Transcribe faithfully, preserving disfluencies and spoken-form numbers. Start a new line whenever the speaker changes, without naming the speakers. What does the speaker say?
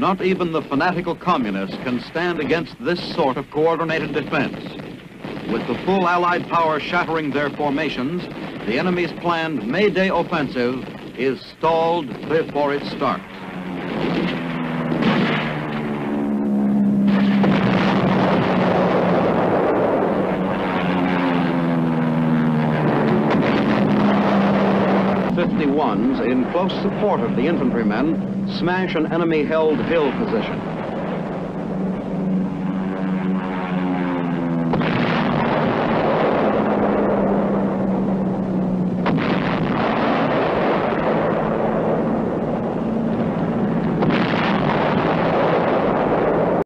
Not even the fanatical communists can stand against this sort of coordinated defense. With the full Allied power shattering their formations, the enemy's planned May Day offensive is stalled before it starts. fifty-ones, in close support of the infantrymen, smash an enemy-held hill position.